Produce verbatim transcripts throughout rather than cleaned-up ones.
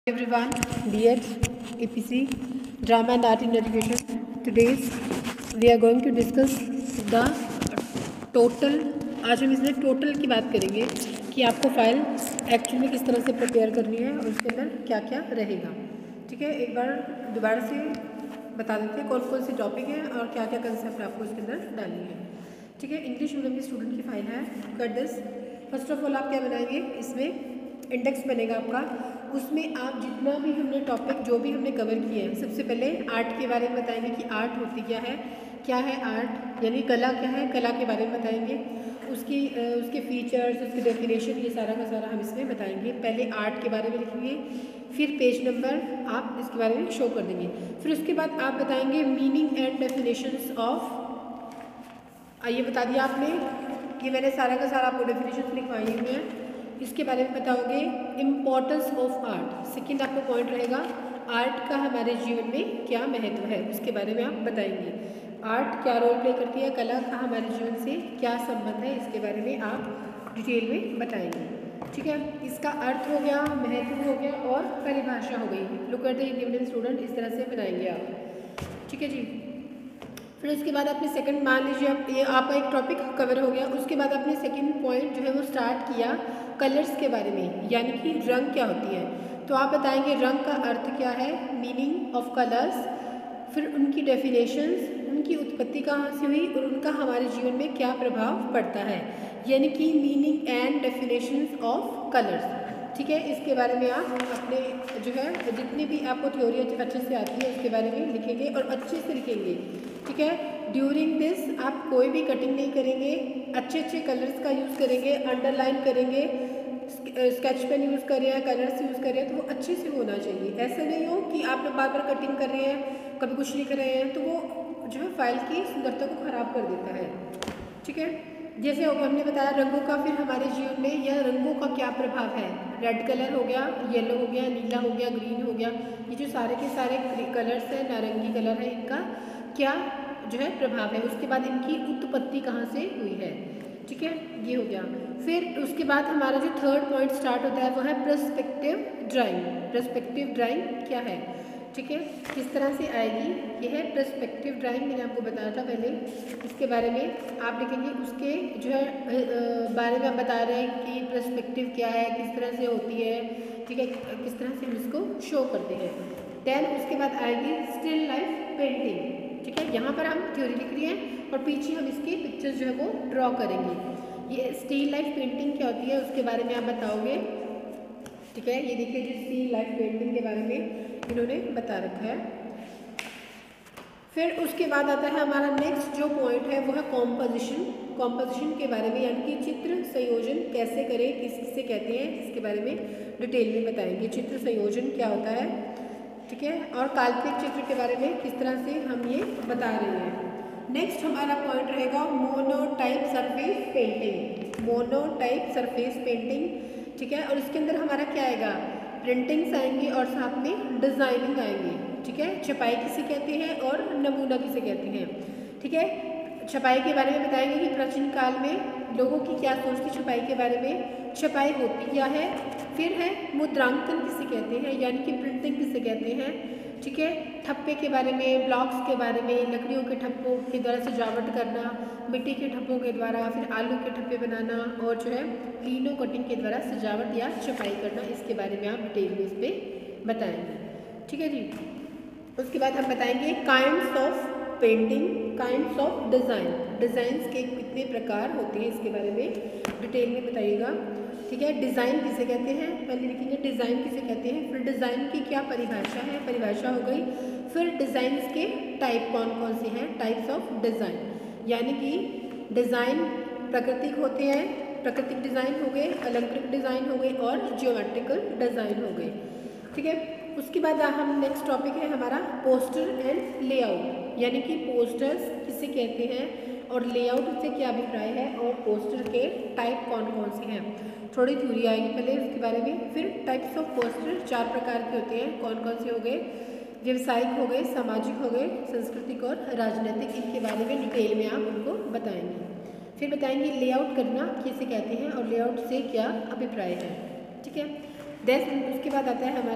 Everyone, B Ed, A P C, Drama and Art in Education. Today we are going to discuss the total. आज हम इसमें total की बात करेंगे कि आपको फाइल एक्चुअली में किस तरह से प्रिपेयर करनी है और उसके अंदर क्या क्या रहेगा। ठीक है, एक बार दोबारा से बता देते हैं कौन कौन से टॉपिक हैं और क्या क्या कंसेप्ट आपको इसके अंदर डालनी है। ठीक है, इंग्लिश मीडियम की स्टूडेंट की फाइल है। कर दिस फर्स्ट ऑफ ऑल आप क्या बनाएंगे, इसमें इंडेक्स बनेगा आपका। उसमें आप जितना भी हमने टॉपिक जो भी हमने कवर किए हैं, सबसे पहले आर्ट के बारे में बताएंगे कि आर्ट होती क्या है, क्या है आर्ट यानी कला क्या है, कला के बारे में बताएंगे, उसकी उसके फीचर्स, उसके डेफिनेशन, ये सारा का सारा हम इसमें बताएंगे। पहले आर्ट के बारे में लिखेंगे, फिर पेज नंबर आप इसके बारे में शो कर देंगे। फिर उसके बाद आप बताएंगे मीनिंग एंड डेफिनेशंस ऑफ, आइए बता दिया आपने कि मैंने सारा का सारा आपको डेफिनेशन लिखवाई हुई है, इसके बारे में बताओगे। इम्पोर्टेंस ऑफ आर्ट, सेकंड आपका पॉइंट रहेगा आर्ट का हमारे जीवन में क्या महत्व है, उसके बारे में आप बताएंगे। आर्ट क्या रोल प्ले करती है, कला का हमारे जीवन से क्या संबंध है, इसके बारे में आप डिटेल में बताएंगे। ठीक है, इसका अर्थ हो गया, महत्व हो गया और परिभाषा हो गई। Look at the independent student, इस तरह से बनाएंगे आप। ठीक है जी। फिर उसके बाद आपने सेकंड, मान लीजिए आप ये आपका एक टॉपिक कवर हो गया, उसके बाद आपने सेकंड पॉइंट जो है वो स्टार्ट किया कलर्स के बारे में, यानी कि रंग क्या होती है। तो आप बताएंगे रंग का अर्थ क्या है, मीनिंग ऑफ कलर्स, फिर उनकी डेफिनेशंस, उनकी उत्पत्ति कहाँ से हुई और उनका हमारे जीवन में क्या प्रभाव पड़ता है, यानी कि meaning and definitions of colours. ठीक है, इसके बारे में आप अपने जो है जितनी भी आपको थ्योरी अच्छे से आती है उसके बारे में लिखेंगे और अच्छे से लिखेंगे। ठीक है, ड्यूरिंग दिस आप कोई भी कटिंग नहीं करेंगे, अच्छे अच्छे कलर्स का यूज़ करेंगे, अंडरलाइन करेंगे, स्केच पेन यूज़ कर रहे हैं, कलर्स यूज़ कर रहे हैं तो वो अच्छे से होना चाहिए। ऐसा नहीं हो कि आप बार बार कटिंग कर रहे हैं, कभी कुछ लिख रहे हैं, तो वो जो है फाइल की सुंदरता को ख़राब कर देता है। ठीक है, जैसे हो गया हमने बताया रंगों का, फिर हमारे जीवन में यह रंगों का क्या प्रभाव है। रेड कलर हो गया, येलो हो गया, नीला हो गया, ग्रीन हो गया, ये जो सारे के सारे कलर्स हैं, नारंगी कलर है, इनका क्या जो है प्रभाव है। उसके बाद इनकी उत्पत्ति कहाँ से हुई है। ठीक है, ये हो गया। फिर उसके बाद हमारा जो थर्ड पॉइंट स्टार्ट होता है वो है पर्सपेक्टिव ड्राइंग। पर्सपेक्टिव ड्राइंग क्या है, ठीक है, किस तरह से आएगी, ये है पर्सपेक्टिव ड्राइंग। मैंने आपको बताया था पहले, इसके बारे में आप लिखेंगे। उसके जो है बारे में आप बता रहे हैं कि पर्सपेक्टिव क्या है, किस तरह से होती है, ठीक है, किस तरह से हम इसको शो करते हैं। देन उसके बाद आएगी स्टिल लाइफ पेंटिंग। ठीक है, यहाँ पर हम थ्योरी लिख रही हैं और पीछे हम इसकी पिक्चर्स जो है वो ड्रॉ करेंगे। ये स्टिल लाइफ पेंटिंग क्या होती है उसके बारे में आप बताओगे। ठीक है, ये देखिए जी स्टिल लाइफ पेंटिंग के बारे में इन्होंने बता रखा है। फिर उसके बाद आता है हमारा नेक्स्ट जो पॉइंट है वो है कॉम्पोजिशन। कॉम्पोजिशन के बारे में, यानी कि चित्र संयोजन कैसे करें, किससे कहते हैं, इसके बारे में डिटेल में बताएंगे। चित्र संयोजन क्या होता है, ठीक है, और काल्पनिक चित्र के बारे में किस तरह से हम ये बता रहे हैं। नेक्स्ट हमारा पॉइंट रहेगा monotype surface painting. Monotype surface painting, ठीक है, और इसके अंदर हमारा क्या आएगा, प्रिंटिंग्स आएंगी और साथ में डिज़ाइनिंग आएंगी। ठीक है, छपाई किसे कहते हैं और नमूना किसे कहते हैं। ठीक है, छपाई के बारे में बताएंगे कि प्राचीन काल में लोगों की क्या सोच थी छपाई के बारे में, छपाई होती क्या है। फिर है मुद्रांकन किसे कहते हैं, यानी कि प्रिंटिंग किसे कहते हैं। ठीक है, ठप्पे के बारे में, ब्लॉक्स के बारे में, लकड़ियों के ठप्पों के द्वारा सजावट करना, मिट्टी के ठप्पों के द्वारा, फिर आलू के ठप्पे बनाना और जो है लिनो कटिंग के द्वारा सजावट या छपाई करना, इसके बारे में आप डिटेल में इस पर बताएंगे। ठीक है जी। उसके बाद हम बताएंगे kinds of painting, kinds of design, designs के कितने प्रकार होते हैं इसके बारे में डिटेल में बताइएगा। ठीक है, डिज़ाइन किसे कहते हैं, पहले लिखेंगे डिज़ाइन किसे कहते हैं, फिर डिज़ाइन की क्या परिभाषा है, परिभाषा हो गई। फिर डिज़ाइंस के टाइप कौन कौन से हैं, टाइप्स ऑफ डिज़ाइन, यानी कि डिज़ाइन प्राकृतिक होते हैं, प्राकृतिक डिज़ाइन हो गए, अलंकृत डिज़ाइन हो गए और जियोमेट्रिकल डिज़ाइन हो गए। ठीक है, उसके बाद हम नेक्स्ट टॉपिक है हमारा पोस्टर एंड लेआउट, यानी कि पोस्टर्स किसे कहते हैं और लेआउट से क्या अभिप्राय है और पोस्टर के टाइप कौन कौन से हैं। थोड़ी थ्योरी आएगी पहले उसके बारे में। फिर टाइप्स ऑफ पोस्टर चार प्रकार के होते हैं, कौन कौन से हो गए, व्यवसायिक हो गए, सामाजिक हो गए, सांस्कृतिक और राजनीतिक, इनके बारे में डिटेल में आप उनको बताएंगे। फिर बताएंगे लेआउट करना किसे कहते हैं और लेआउट से क्या अभिप्राय है। ठीक है, देन उसके बाद आता है हमारा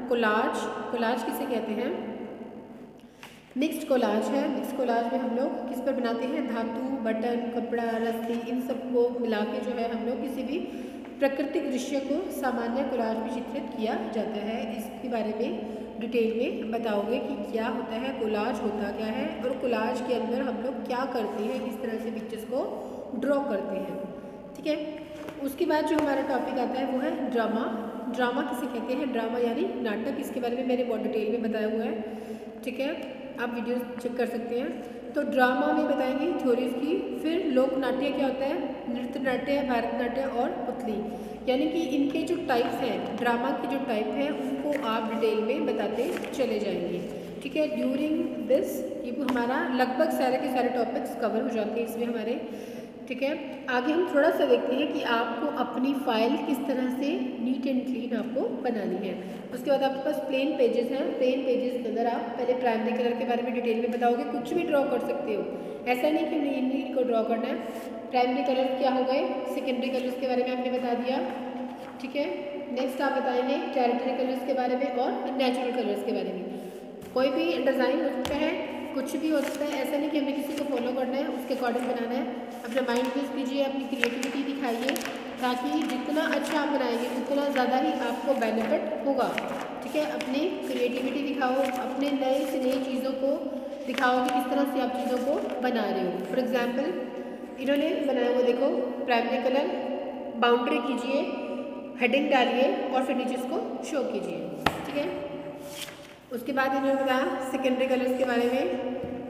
कोलाज। कोलाज किसे कहते हैं? मिक्स्ड कोलाज है। मिक्स्ड कोलाज में हम लोग किस पर बनाते हैं? धातु, बटन, कपड़ा, रस्सी, इन सबको मिला के जो है हम लोग किसी भी प्राकृतिक दृश्य को सामान्य कोलाज में चित्रित किया जाता है। इसके बारे में डिटेल में बताओगे कि क्या होता है, कोलाज होता क्या है और कोलाज के अंदर हम लोग क्या करते हैं, किस तरह से पिक्चर्स को ड्रॉ करते हैं। ठीक है, उसके बाद जो हमारा टॉपिक आता है वो है ड्रामा। ड्रामा किसे कहते हैं? ड्रामा यानी नाटक। इसके बारे में मैंने बहुत डिटेल में बताया हुआ है। ठीक है, आप वीडियो चेक कर सकते हैं। तो ड्रामा में बताएंगे थ्योरीज की। फिर लोक नाट्य क्या होता है? नृत्य नाट्य, भरतनाट्य और पुतली, यानी कि इनके जो टाइप्स हैं, ड्रामा के जो टाइप हैं उनको आप डिटेल में बताते चले जाएंगे। ठीक है, ड्यूरिंग दिस ये हमारा लगभग सारे के सारे टॉपिक्स कवर हो जाते हैं इसमें हमारे। ठीक है, आगे हम थोड़ा सा देखते हैं कि आपको अपनी फाइल किस तरह से नीट एंड क्लीन आपको बनानी है। उसके बाद आपके पास प्लेन पेजेस हैं। प्लेन पेजेस के अंदर आप पहले प्राइमरी कलर के बारे में डिटेल में बताओगे। कुछ भी ड्रॉ कर सकते हो, ऐसा नहीं कि नहीं नहीं को ड्रॉ करना है। प्राइमरी कलर क्या हो गए, सेकेंडरी कलर्स के बारे में आपने बता दिया। ठीक है, नेक्स्ट आप बताएंगे टेरिटरी कलर्स के बारे में और नेचुरल कलर्स के बारे में। कोई भी डिज़ाइन हो सकता है, कुछ भी हो सकता है, ऐसा नहीं कि हमें किसी को फॉलो करना है, उसके अकॉर्डिंग बनाना है। अपना माइंड यूज़ कीजिए, अपनी क्रिएटिविटी दिखाइए, ताकि जितना अच्छा आप बनाएंगे उतना ज़्यादा ही आपको बेनिफिट होगा। ठीक है, अपनी क्रिएटिविटी दिखाओ, अपने नए से नई चीज़ों को दिखाओ कि किस तरह से आप चीज़ों को बना रहे हो। फॉर एग्जाम्पल इन्होंने बनाया वो देखो, प्राइमरी कलर, बाउंड्री कीजिए, हेडिंग डालिए और फिर नीचे इसको शो कीजिए। ठीक है, उसके बाद इन्होंने बताया सेकेंडरी कलर्स के बारे में।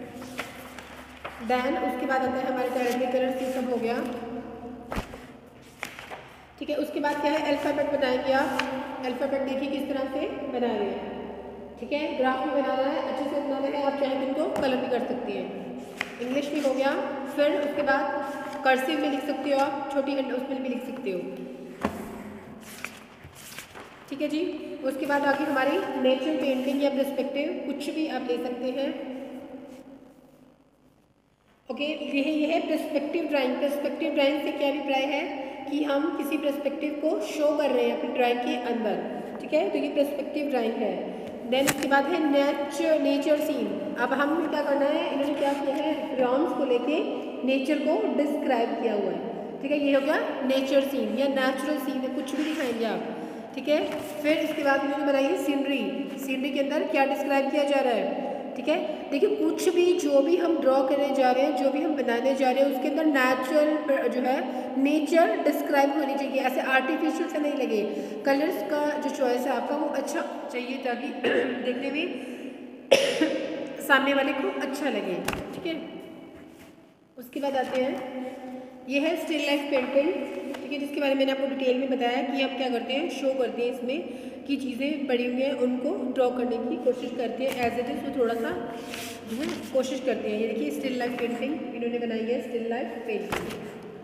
देन उसके बाद आता है हमारे टेरिटरी कलर्स, ये सब हो गया। ठीक है, उसके बाद क्या है, अल्फ़ाबेट बनाएंगे आप। अल्फ़ाबेट देखिए किस तरह से बना रहे हैं। ठीक है, ग्राफ में बनाना है, अच्छे से बनाना है। आप चाहे इनको कलर भी कर सकती हैं। इंग्लिश में हो गया। फिर उसके बाद कर्सिव में लिख सकते हो आप, छोटी हैंड उसमें भी लिख सकते हो। ठीक है जी, उसके बाद आगे हमारी नेचर पेंटिंग या पर्सपेक्टिव, कुछ भी आप ले सकते हैं। ओके, ये है ये है पर्सपेक्टिव ड्राइंग। पर्सपेक्टिव ड्राइंग से क्या अभिप्राय है कि हम किसी पर्सपेक्टिव को शो कर रहे हैं अपनी ड्राइंग के अंदर। ठीक है, तो ये पर्सपेक्टिव ड्राइंग है। देन उसके बाद है नेचर नेचर सीन। अब हम क्या करना है, इन्होंने क्या किया है, ड्राम्स को लेके नेचर को डिस्क्राइब किया हुआ है। ठीक है, ये हो गया नेचर सीन या नेचुरल सीन है, कुछ भी दिखाएंगे आप। ठीक है, फिर इसके बाद इन्होंने बनाई है सीनरी। सीनरी के अंदर क्या डिस्क्राइब किया जा रहा है? ठीक है, देखिए कुछ भी जो भी हम ड्रॉ करने जा रहे हैं, जो भी हम बनाने जा रहे हैं, उसके अंदर नेचुरल जो है नेचर डिस्क्राइब होनी चाहिए, ऐसे आर्टिफिशियल से नहीं लगे। कलर्स का जो चॉइस है आपका वो अच्छा चाहिए ताकि देखने में सामने वाले को अच्छा लगे। ठीक है, उसके बाद आते हैं, ये है स्टिल लाइफ पेंटिंग। ठीक है, जिसके बारे में मैंने आपको डिटेल में बताया कि हम क्या करते हैं, शो करते हैं इसमें कि चीज़ें पड़ी हुई हैं उनको ड्रॉ करने की कोशिश करते हैं, एज इट इज़ वो थोड़ा सा जो है कोशिश करते हैं। ये देखिए स्टिल लाइफ पेंटिंग इन्होंने बनाई है, स्टिल लाइफ पेंटिंग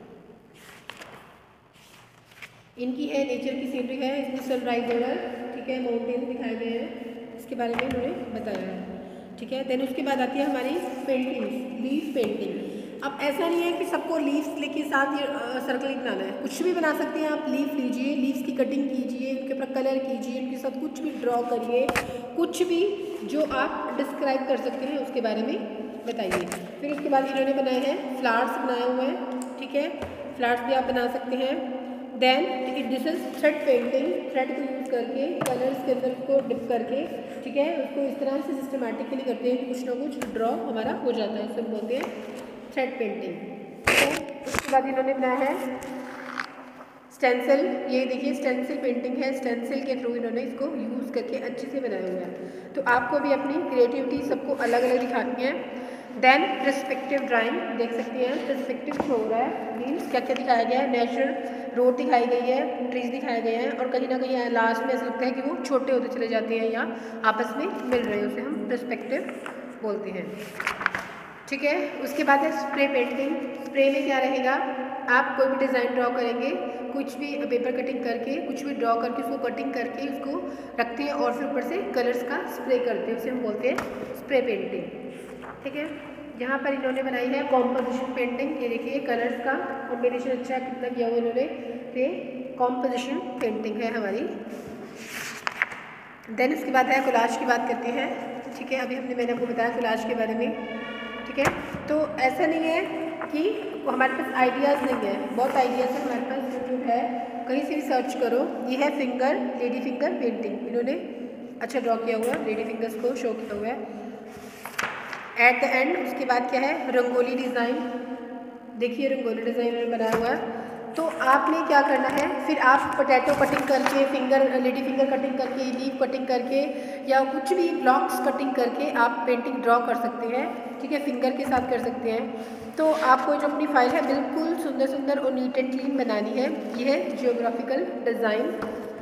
इनकी है, नेचर की सीनरी है, इसमें सनराइज हो रहा है। ठीक है, माउंटेन दिखाए गए हैं, इसके बारे में इन्होंने बताया है। ठीक है, देन उसके बाद आती है हमारी पेंटिंग, लीफ पेंटिंग। अब ऐसा नहीं है कि सबको लीव्स लेके साथ ये सर्कल ही बनाना है, कुछ भी बना सकते हैं आप। लीफ लीजिए, लीव्स की कटिंग कीजिए, उनके ऊपर कलर कीजिए, उनके साथ कुछ भी ड्रॉ करिए, कुछ भी जो आप डिस्क्राइब कर सकते हैं उसके बारे में बताइए। फिर उसके बाद इन्होंने बनाए हैं फ्लावर्स बनाए हुए हैं। ठीक है, फ्लावर्स भी आप बना सकते हैं। Then this is thread painting, thread को यूज़ करके कलर्स के अंदर उसको डिप करके, ठीक है, उसको इस तरह से सिस्टमेटिकली करते हैं कि कुछ ना कुछ ड्रॉ हमारा हो जाता है, इसको बोलते हैं थ्रेड पेंटिंग। ठीक है, उसके बाद इन्होंने बनाया है स्टेंसिल। ये देखिए स्टेंसिल पेंटिंग है, स्टेंसिल के थ्रू इन्होंने इसको यूज़ करके अच्छे से बनाया हुआ है। तो आपको भी अपनी क्रिएटिविटी सबको अलग अलग दिखानी है। देन पर्सपेक्टिव ड्राइंग देख सकते हैं, पर्सपेक्टिव शो हो रहा है, मीन्स क्या क्या दिखाया गया है, नेचुरल रोड दिखाई गई है, ट्रीज दिखाए गए हैं, और कहीं ना कहीं लास्ट में ऐसा लगता है कि वो छोटे होते चले जाते हैं या आपस में मिल रहे हैं, उसे हम पर्सपेक्टिव बोलते हैं। ठीक है, उसके बाद है स्प्रे पेंटिंग। स्प्रे में क्या रहेगा, आप कोई भी डिज़ाइन ड्रॉ करेंगे, कुछ भी पेपर कटिंग करके कुछ भी ड्रॉ करके उसको कटिंग करके उसको रखते हैं और फिर ऊपर से कलर्स का स्प्रे करते हैं, उसे हम बोलते हैं स्प्रे पेंटिंग। ठीक है, यहाँ पर इन्होंने बनाई है कॉम्पोजिशन पेंटिंग। ये देखिए कलर्स का कॉम्बिनेशन अच्छा कितना किया हुआ इन्होंने, ये कॉम्पोजिशन पेंटिंग है हमारी। देन उसके बाद है कोलाज की बात करते हैं, ठीक है। अभी हमने मैंने आपको बताया कोलाज के बारे में, ठीक है। तो ऐसा नहीं है कि हमारे पास आइडियाज़ नहीं है, बहुत आइडियाज़ है हमारे पास, यूट्यूब है, कहीं से भी सर्च करो। ये है फिंगर, लेडी फिंगर पेंटिंग, इन्होंने अच्छा ड्रॉ किया हुआ है, लेडी फिंगर्स को शो किया हुआ है। एट द एंड उसके बाद क्या है, रंगोली डिज़ाइन, देखिए रंगोली डिज़ाइन इन्होंने बनाया हुआ है। तो आपने क्या करना है, फिर आप पोटैटो कटिंग करके, फिंगर लेडी फिंगर कटिंग करके, लीफ कटिंग करके या कुछ भी ब्लॉक्स कटिंग करके आप पेंटिंग ड्रॉ कर सकते हैं, ठीक है। फिंगर के साथ कर सकते हैं। तो आपको जो अपनी फाइल है बिल्कुल सुंदर सुंदर और नीट एंड क्लीन बनानी है। ये है जियोग्राफिकल डिज़ाइन,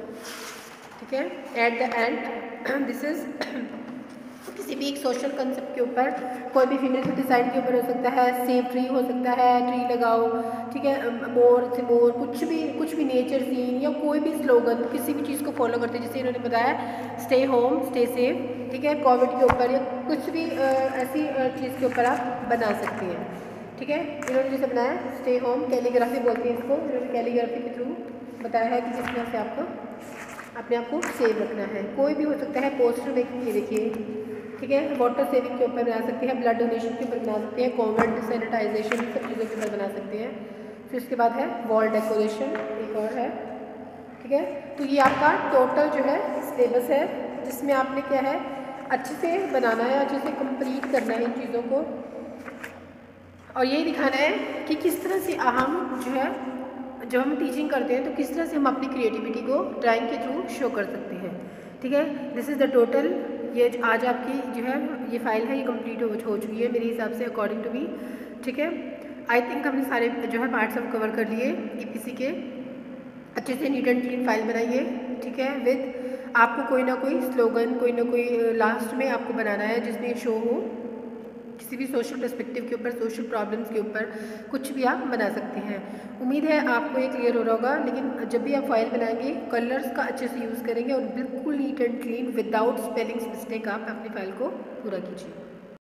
ठीक है। At the end this is किसी भी एक सोशल कंसेप्ट के ऊपर, कोई भी फीमेल डिज़ाइन के ऊपर हो सकता है, सेव ट्री हो सकता है, ट्री लगाओ, ठीक है। मोर से मोर, कुछ भी कुछ भी नेचर सीन या कोई भी स्लोगन, किसी भी चीज़ को फॉलो करते हैं, जैसे इन्होंने बताया स्टे होम स्टे सेफ, ठीक है। कोविड के ऊपर या कुछ भी आ, ऐसी चीज़ के ऊपर आप बना सकती हैं, ठीक है। इन्होंने जैसे बनाया स्टे होम, कैलीग्राफी बोलते हैं इसको, इन्होंने कैलीग्राफी के थ्रू बताया है कि जिस तरह से आपको अपने आप को सेव रखना है। कोई भी हो सकता है, पोस्टर मेकिंग, ये देखिए, ठीक है। वाटर सेविंग के ऊपर बना सकते हैं, ब्लड डोनेशन के ऊपर बना सकते हैं, कोविड सैनिटाइजेशन, सब चीज़ों के ऊपर बना सकते हैं। फिर उसके बाद है वॉल डेकोरेशन, एक और है, ठीक है। तो ये आपका टोटल जो है सिलेबस है, जिसमें आपने क्या है अच्छे से बनाना है, अच्छे से कंप्लीट करना है इन चीज़ों को, और यही दिखाना है कि किस तरह से हम जो है जब हम टीचिंग करते हैं तो किस तरह से हम अपनी क्रिएटिविटी को ड्राइंग के थ्रू शो कर सकते हैं, ठीक है। दिस इज़ द टोटल, ये आज आपकी जो है ये फाइल है, ये कंप्लीट हो, हो चुकी है मेरे हिसाब से, अकॉर्डिंग टू मी, ठीक है। आई थिंक हमने सारे जो है पार्ट्स हम कवर कर लिए। ईपीसी के अच्छे से नीट एंड क्लीन फाइल बनाइए, ठीक है। विद आपको कोई ना कोई स्लोगन, कोई ना कोई लास्ट में आपको बनाना है जिसमें शो हो किसी भी सोशल पर्सपेक्टिव के ऊपर, सोशल प्रॉब्लम्स के ऊपर, कुछ भी आप बना सकते हैं। उम्मीद है आपको ये क्लियर हो रहा होगा। लेकिन जब भी आप फाइल बनाएंगे कलर्स का अच्छे से यूज़ करेंगे और बिल्कुल neat and clean without spellings mistake आप अपनी फाइल को पूरा कीजिए।